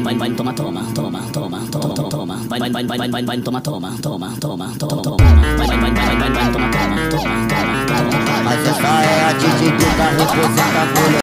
vai, toma, toma, toma, toma, toma, toma, vai, toma, toma, toma, toma, toma, vai, toma, toma, toma, toma, toma. Mas essa é a atitude que representa a mulher.